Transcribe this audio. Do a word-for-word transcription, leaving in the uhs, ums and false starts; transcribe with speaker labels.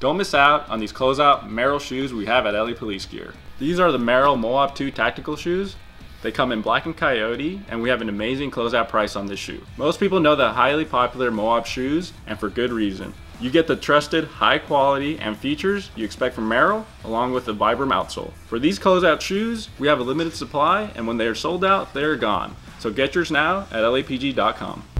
Speaker 1: Don't miss out on these closeout Merrell shoes we have at L A Police Gear. These are the Merrell Moab two tactical shoes. They come in black and coyote, and we have an amazing closeout price on this shoe. Most people know the highly popular Moab shoes, and for good reason. You get the trusted high quality and features you expect from Merrell, along with the Vibram outsole. For these closeout shoes, we have a limited supply, and when they are sold out, they are gone. So get yours now at L A P G dot com.